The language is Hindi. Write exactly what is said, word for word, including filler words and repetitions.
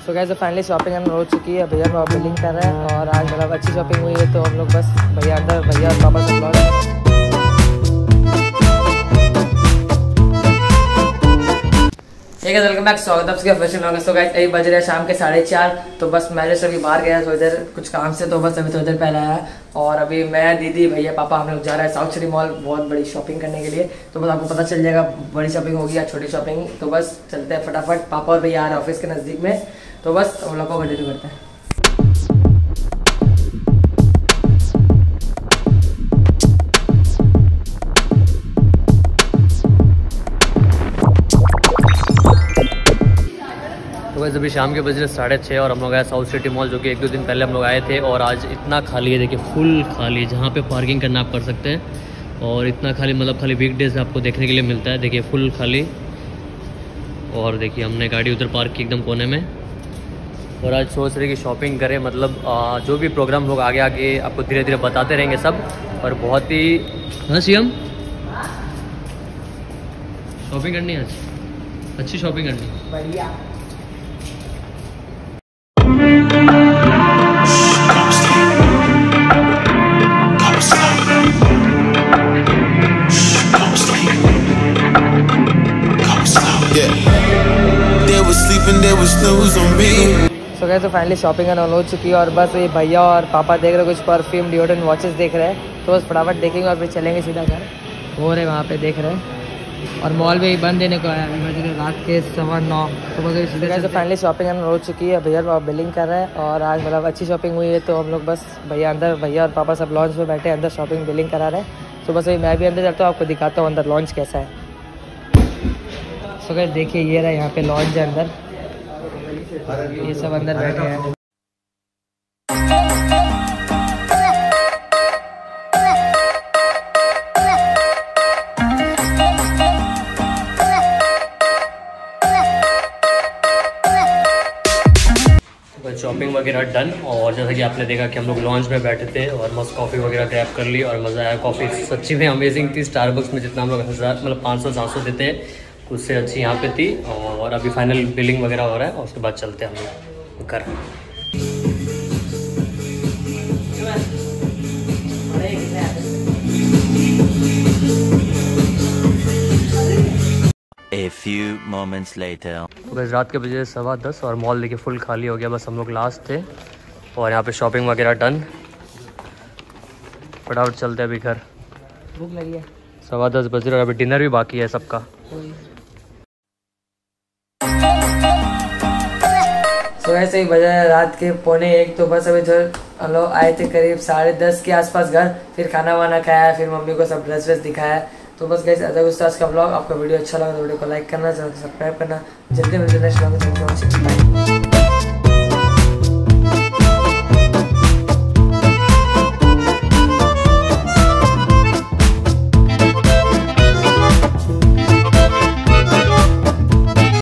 सो गाइस फाइनली शॉपिंग हम हो चुकी है। भैया लोग बिलिंग कर रहे हैं और आज मतलब अच्छी शॉपिंग हुई है, तो हम लोग बस भैया अंदर भैया और पापा सब लौट। ठीक है, वेलकम बैक, स्वागत है आपके फैशन ब्लॉग में। तो गाइस अभी बज रहे हैं शाम के साढ़े चार। तो बस मैं जैसे अभी बाहर गया तो इधर कुछ काम से, तो बस अभी तो इधर पहले आया और अभी मैं, दीदी, भैया, पापा हम लोग जा रहे हैं साउथ सिटी मॉल बहुत बड़ी शॉपिंग करने के लिए। तो बस आपको पता चल जाएगा बड़ी शॉपिंग होगी या छोटी शॉपिंग। तो बस चलते हैं फटाफट, पापा और भैया आ रहे हैं ऑफिस के नज़दीक में, तो बस हम लोग को कंटिन्यू करते हैं। तो वैसे अभी शाम के बज रहे साढ़े छः और हम लोग आए साउथ सिटी मॉल, जो कि एक दो दिन पहले हम लोग आए थे और आज इतना खाली है, देखिए फुल खाली है। जहाँ पे पार्किंग करना आप कर सकते हैं और इतना खाली, मतलब खाली वीकडेज आपको देखने के लिए मिलता है। देखिए फुल खाली। और देखिए हमने गाड़ी उधर पार्क की एकदम कोने में और आज सोच रहे कि शॉपिंग करें, मतलब आ, जो भी प्रोग्राम लोग आगे आगे आपको धीरे धीरे बताते रहेंगे सब। और बहुत ही हाँ सीएम शॉपिंग करनी है आज, अच्छी शॉपिंग करनी है, बढ़िया। सो गाइस तो फाइनली शॉपिंग ऑन हो चुकी है और बस ये भैया और पापा देख रहे कुछ परफ्यूम, डिओड्रेंट, वॉचेस देख रहे हैं। तो बस फटाफट देखेंगे और फिर चलेंगे सीधा घर। हो रहे वहाँ पे देख रहे हैं और मॉल भी बंद देने को आया, अभी बज रहे रात के सवा नौ। तो बस सीधे गाइस तो फाइनली शॉपिंग ऑन हो चुकी है। भैया लोग बिलिंग कर रहे हैं और आज मतलब अच्छी शॉपिंग हुई है, तो हम लोग बस भैया अंदर, भैया और पापा सब लॉन्च में बैठे अंदर शॉपिंग बिलिंग करा रहे हैं। तो बस अभी मैं भी अंदर जाता हूँ, आपको दिखाता हूँ अंदर लॉन्च कैसा है। सो गाइस देखिए ये रहा यहाँ पे लॉन्च है अंदर, ये सब अंदर बैठे हैं। शॉपिंग वगैरह डन और जैसा कि आपने देखा कि हम लोग लॉन्च में बैठे थे और मस्त कॉफ़ी वगैरह ग्रैब कर ली और मज़ा आया। कॉफ़ी सच्ची में अमेजिंग थी। स्टारबक्स में जितना हम लोग हज़ार मतलब पाँच सौ सात सौ देते हैं उससे अच्छी यहाँ पे थी। और अभी फाइनल बिलिंग वगैरह हो रहा है और उसके बाद चलते हैं हम लोग घर। A few moments later. बस रात के बजे सवा दस और मॉल देखिए फुल खाली हो गया, बस हम लोग लास्ट थे और यहाँ पे शॉपिंग वगैरह डन। फटाफट चलते हैं अभी घर, भूख लगी है। सवा दस बज रहे और अभी डिनर भी बाकी है सबका। तो ऐसे ही बजा रात के पौने एक। तो बस अभी जो हम लोग आए थे करीब साढ़े दस के आसपास घर, फिर खाना वाना खाया, फिर मम्मी को सब ड्रेस व्रेस दिखाया। तो बस गाइस अगर उस का ब्लॉग आपका वीडियो अच्छा लगा तो वीडियो को लाइक करना, चैनल को सब्सक्राइब करना। जल्दी मिलते हैं नेक्स्ट ब्लॉग में।